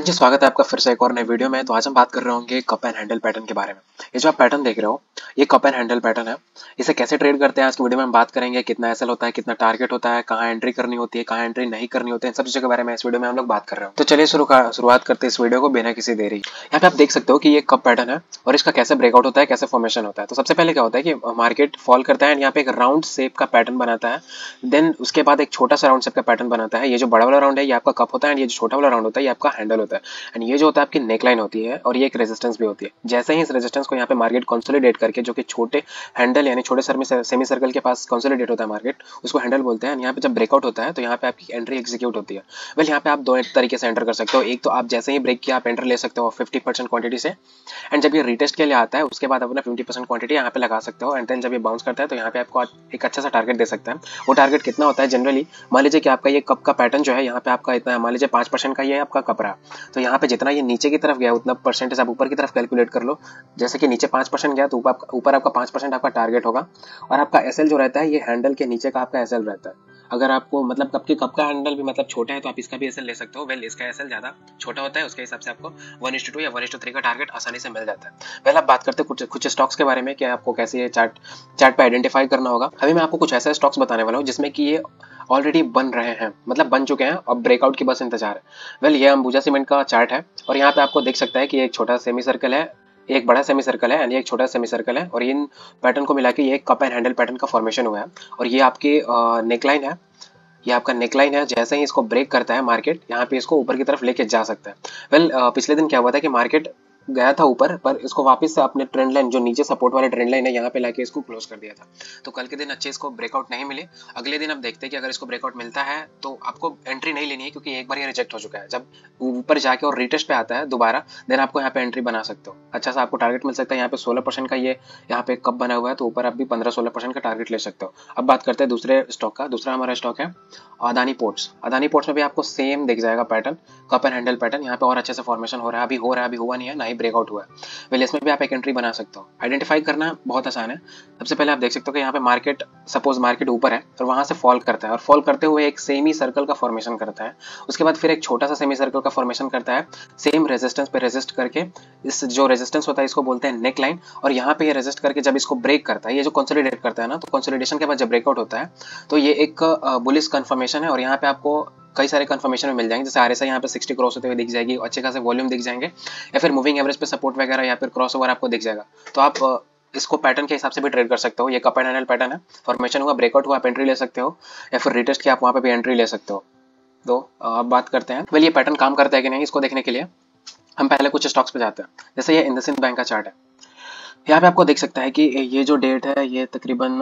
हाँ जी, स्वागत है आपका फिर से एक और नए वीडियो में। तो आज हम बात कर रहे होंगे कप एंड हैंडल पैटर्न के बारे में। ये जो आप पैटर्न देख रहे हो, ये कप एंड हैंडल पैटर्न है। इसे कैसे ट्रेड करते हैं आज की वीडियो में हम बात करेंगे। कितना एसएल होता है, कितना टारगेट होता है, कहाँ एंट्री करनी होती है, कहाँ एंट्री नहीं करनी होती है, इन सब चीजों के बारे में इस वीडियो में हम लोग बात कर रहे हो। तो चलिए शुरुआत करते हैं इस वीडियो को बिना किसी देरी। यहाँ पे आप देख सकते हो कि ये कप पैटर्न है और इसका कैसे ब्रेकआउट होता है, कैसे फॉर्मेशन होता है। तो सबसे पहले क्या होता है कि मार्केट फॉल करता है, यहाँ पे एक राउंड शेप का पैटर्न बनाता है। देन उसके बाद एक छोटा सा राउंड शेप का पैटर्न बनाता है। ये जो बड़ा वाला राउंड है ये आपका कप होता है, एंड ये जो छोटा वाला राउंड होता है ये आपका हैंडल होता है। एंड ये जो होता है आपकी नेकलाइन होती है और ये एक रेजिस्टेंस भी होती है। जैसे ही इस रेजिस्टेंस को यहाँ पे मार्केट कंसोलिडेट करके, जो कि छोटे हैंडल यानी छोटे सेमी सर्कल के पास कंसोलिडेट होता है मार्केट, उसको हैंडल बोलते हैं। यहाँ पे जब ब्रेकआउट होता है तो यहाँ पे आपकी एंट्री एग्जीक्यूट होती है। वेल यहाँ पे आप दो तरीके से एंटर कर सकते हो। एक तो आप जैसे ही ब्रेक किया आप एंटर ले सकते हो 50% क्वांटिटी से, एंड जब ये रिटेस्ट के लिए आता है उसके बाद अपना 50% क्वांटिटी यहाँ पे लगा सकते हो। एंड देन जब ये बाउंस करता है तो यहाँ पे आपको एक अच्छा सा टारगेट दे सकता है। वो टारगेट कितना होता है जनरली, मान लीजिए कि आपका ये कप का पैटर्न जो है यहाँ पे आपका इतना, मान लीजिए 5% का ये आपका कप रहा, तो यहाँ पे जितना ये नीचे की तरफ गया उतना परसेंटेज आप ऊपर की तरफ कैलकुलेट कर लो। जैसे कि नीचे 5% गया तो ऊपर आपका 5% आपका टारगेट होगा। और आपका एसएल जो रहता है ये हैंडल के नीचे का आपका एसएल रहता है। अगर आपको मतलब कप का हैंडल भी मतलब छोटा है तो आप इसका भी एसएल ले सकते हो। वेल इसका एसएल ज्यादा छोटा होता है, उसके हिसाब से आपको 1:2 या 1:3 का टारगेट आसानी से मिल जाता है। पहले आप बात करते हैं कुछ स्टॉक्स के बारे में कि आपको कैसे ये चार्ट पे आइडेंटिफाई करना होगा। अभी मैं आपको कुछ ऐसे स्टॉक्स बताने वाला हूँ जिसमें कि ये ऑलरेडी बन रहे हैं, मतलब बन चुके हैं, अब ब्रेकआउट की बस इंतजार है। वेल ये अंबुजा सीमेंट का चार्ट है और यहाँ पे आपको देख सकता है कि एक छोटा सेमी सर्कल है, एक बड़ा सेमी सर्कल है यानी एक छोटा सेमी सर्कल है, और इन पैटर्न को मिला के ये एक कप एंड हैंडल पैटर्न का फॉर्मेशन हुआ है। और ये आपकी नेकलाइन है, ये आपका नेकलाइन है। जैसे ही इसको ब्रेक करता है मार्केट, यहाँ पे इसको ऊपर की तरफ लेके जा सकता है। वेल पिछले दिन क्या हुआ था कि मार्केट गया था ऊपर, पर इसको वापस से अपने ट्रेंड लाइन, जो नीचे सपोर्ट वाले ट्रेंड लाइन है, यहाँ पे लाके इसको क्लोज कर दिया था। तो कल के दिन अच्छे इसको ब्रेकआउट नहीं मिले। अगले दिन अब देखते हैं कि अगर इसको ब्रेकआउट मिलता है तो आपको एंट्री नहीं लेनी है, क्योंकि एक बार ये रिजेक्ट हो चुका है। जब ऊपर जाके और रिटेस्ट पे आता है दोबारा, देन आपको यहाँ पे एंट्री बना सकते हो। अच्छा सा आपको टारगेट मिल सकता है। यहाँ पे 16% का ये यहाँ पे कप बना हुआ है, तो ऊपर आप भी 15-16% का टारगेट ले सकते हो। अब बात करते हैं दूसरे स्टॉक का। दूसरा हमारा स्टॉक है अदानी पोर्ट्स। अदानी पोर्ट्स में भी आपको सेम दिख जाएगा pattern, cup and handle pattern. यहाँ पे और अच्छे से फॉर्मेशन हो रहा है, अभी हुआ नहीं है, ना ही ब्रेकआउट हुआ है। वेल इसमें भी आप एक एंट्री बना सकते हो। आइडेंटिफाई करना बहुत आसान है। सबसे पहले आप देख सकते हो कि यहाँ पे मार्केट, सपोज मार्केट ऊपर है और वहां से फॉल करता है, और फॉल करते हुए एक सेमी सर्कल का फॉर्मेशन करता है। उसके बाद फिर एक छोटा सा सेमी सर्कल का फॉर्मेशन करता है, सेम रेजिस्टेंस पे रेजिस्ट करके। इस जो रेजिस्टेंस होता है इसको बोलते हैं नेक लाइन, और यहाँ पे ये रेजिस्ट करके जब इसको ब्रेक करता है, ये जो कंसोलिडेट करता है ना, तो कंसोलिडेशन के बाद जब ब्रेकआउट होता है तो ये एक बुलिश कंफर्मेशन है। और यहाँ पे आपको कई सारे कंफर्मेशन में मिल जाएंगे। जैसे आरएसआई यहाँ पे 60 क्रॉस होते हुए दिख जाएगी, अच्छे खासे वॉल्यूम दिख जाएंगे, या फिर मूविंग एवरेज पे सपोर्ट वगैरह या फिर क्रॉस ओवर आपको दिख जाएगा। तो आप इसको पैटर्न के हिसाब से भी ट्रेड कर सकते हो। ये कप एंड हैंडल पैटर्न है, फॉर्मेशन हुआ, ब्रेकआउट हुआ, आप एंट्री ले सकते हो, या फिर रिटेस्ट किया आप वहां पे भी एंट्री ले सकते हो। तो अब बात करते हैं वेल ये पैटर्न काम करता है कि नहीं, इसको देखने के लिए हम पहले कुछ स्टॉक्स पे जाते हैं। जैसे ये इंडसइंड बैंक का चार्ट है। यहाँ पे आपको देख सकता है कि ये जो डेट है ये तकरीबन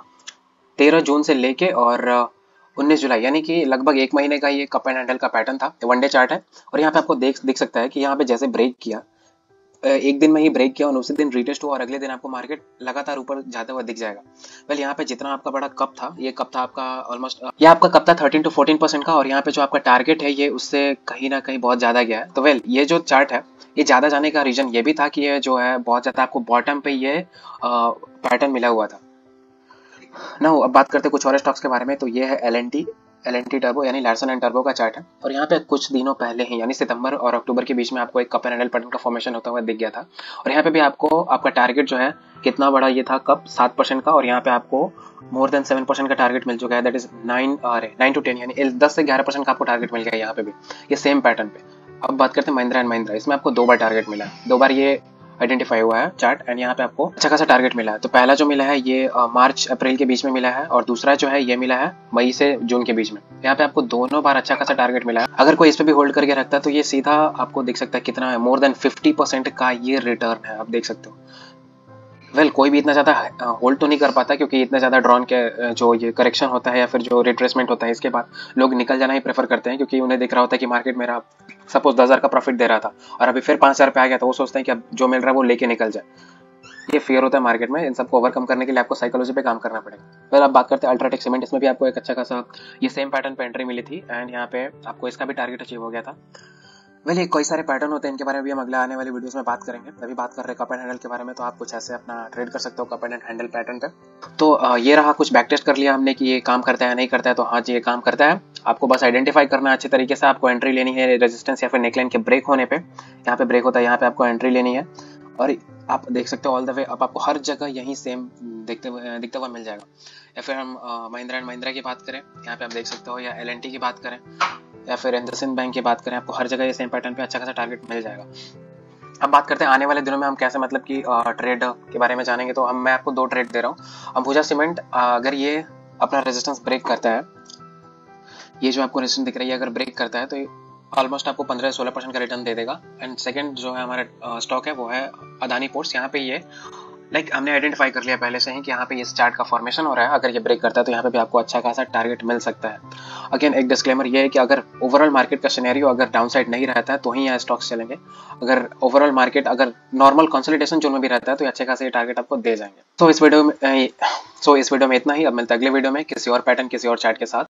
13 जून से लेके और 19 जुलाई, यानी कि लगभग एक महीने का ये कप एंड हैंडल का पैटर्न था। वनडे चार्ट है, और यहाँ पे आपको दिख सकता है कि यहाँ पे जैसे ब्रेक किया, एक दिन में ही ब्रेक किया और उसी दिन रिटेस्ट हुआ, और अगले दिन आपको मार्केट लगातार ऊपर जाते हुए दिख जाएगा। वेल यहाँ पे जितना आपका बड़ा कप था, ये कप था आपका ऑलमोस्ट, ये आपका कप था 13 to 14% का, और यहाँ पे जो आपका टारगेट है ये उससे कहीं ना कहीं बहुत ज्यादा गया है। तो वेल ये जो चार्ट है ये ज्यादा जाने का रीजन ये भी था कि ये जो है बहुत ज्यादा आपको बॉटम पे ये पैटर्न मिला हुआ था ना। अब बात करते हैं कुछ और स्टॉक्स के बारे में। तो ये है एल एन टी टर्बो यानी लार्सन एंड टर्बो का चार्ट है, और यहाँ पे कुछ दिनों पहले ही यानी सितंबर और अक्टूबर के बीच में आपको एक कप एंड हैंडल पैटर्न का फॉर्मेशन होता हुआ दिख गया था। और यहाँ पे भी आपको आपका टारगेट जो है कितना बड़ा ये था कप, 7% का, और यहाँ पे आपको मोर देन 7% का टारगेट मिल चुका है। दैट इज 9 to 10 यानी 10 से 11% का आपको टारगेट मिल गया है यहाँ पे भी, ये सेम पैटर्न पे। अब बात करते हैं महिंद्रा एंड महिंद्रा। इसमें आपको 2 बार टारगेट मिला है, 2 बार ये आइडेंटिफाई हुआ है चार्ट, एंड यहाँ पे आपको अच्छा खासा टारगेट मिला है। तो पहला जो मिला है ये मार्च अप्रैल के बीच में मिला है, और दूसरा जो है ये मिला है मई से जून के बीच में। यहाँ पे आपको दोनों बार अच्छा खासा टारगेट मिला है। अगर कोई इस पे भी होल्ड करके रखता है तो ये सीधा आपको दिख सकता है कितना है, मोर देन 50% का ये रिटर्न है, आप देख सकते हो। वेल कोई भी इतना ज्यादा होल्ड तो नहीं कर पाता, क्योंकि इतना ज्यादा ड्रॉन के जो ये करेक्शन होता है या फिर जो रिट्रेसमेंट होता है, इसके बाद लोग निकल जाना ही प्रेफर करते हैं, क्योंकि उन्हें दिख रहा होता है कि मार्केट मेरा सपोज 10,000 का प्रॉफिट दे रहा था और अभी फिर 5,000 पे आ गया, तो वो सोचते हैं कि अब जो मिल रहा है वो लेके निकल जाए। ये फियर होता है मार्केट में। इन सबको ओवरकम करने के लिए आपको साइकोलॉजी पे काम करना पड़ेगा। फिर आप बात करते हैं अल्ट्राटेक सीमेंट। इसमें भी आपको एक अच्छा खासा ये सेम पैटर्न पे एंट्री मिली थी, एंड यहाँ पे आपको इसका भी टारगेट अचीव हो गया था। वेल कई सारे पैटर्न होते हैं, इनके बारे में भी हम अगले आने वाली वीडियोस में बात करेंगे। अभी बात कर रहे हैं कप एंड हैंडल के बारे में, तो आप कुछ ऐसे अपना ट्रेड कर सकते हो कप एंड हैंडल पैटर्न पे। तो ये रहा, कुछ बैक टेस्ट कर लिया हमने कि ये काम करता है नहीं करता है। तो हाँ जी, ये काम करता है। आपको बस आइडेंटिफाई करना है अच्छे तरीके से। आपको एंट्री लेनी है रेजिस्टेंस या फिर नेकलाइन के ब्रेक होने पे। यहाँ पे ब्रेक होता है, यहाँ पे आपको एंट्री लेनी है। और आप देख सकते हो ऑल द वे अब आपको हर जगह यही सेम दिखता हुआ मिल जाएगा। या फिर हम महिंद्रा एंड महिंद्रा की बात करें, यहाँ पे आप देख सकते हो, या L&T की बात करें, या फिर इंडसइंड बैंक की बात करें, आपको हर जगह ये सेम पैटर्न पे अच्छा खासा टारगेट मिल जाएगा। अब बात करते हैं आने वाले दिनों में हम कैसे मतलब कि ट्रेड के बारे में जानेंगे। तो मैं आपको 2 ट्रेड दे रहा हूँ। अंबुजा सीमेंट अगर ये अपना रेजिस्टेंस ब्रेक करता है, ये जो आपको रेजिस्टेंस दिख रही है, अगर ब्रेक करता है तो ऑलमोस्ट आपको 15-16% का रिटर्न दे देगा। एंड सेकंड जो है हमारा स्टॉक है वो है अदानी पोर्ट्स। यहाँ पे ये हमने आइडेंटिफाई कर लिया पहले से ही कि यहाँ पे ये चार्ट का फॉर्मेशन हो रहा है। अगर ये ब्रेक करता है तो यहाँ पे भी आपको अच्छा खासा टारगेट मिल सकता है। अगेन एक डिस्क्लेमर ये है कि अगर ओवरऑल मार्केट का सिनेरियो अगर डाउनसाइड नहीं रहता है तो ही यहाँ स्टॉक्स चलेंगे। अगर ओवरऑल मार्केट अगर नॉर्मल कंसोलिडेशन जोन में भी रहता है तो अच्छे खासे टारगेट आपको दे जाएंगे। तो इस वीडियो में इतना ही। अब मिलते हैं अगले वीडियो में किसी और पैटर्न किसी और चार्ट के साथ।